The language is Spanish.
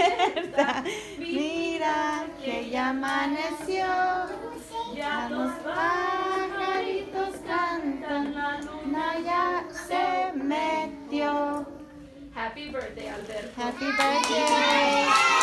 despierta. Mira que ya amaneció. Ya los pajaritos cantan. La luna ya se metió. Happy birthday, Alberto. Happy birthday.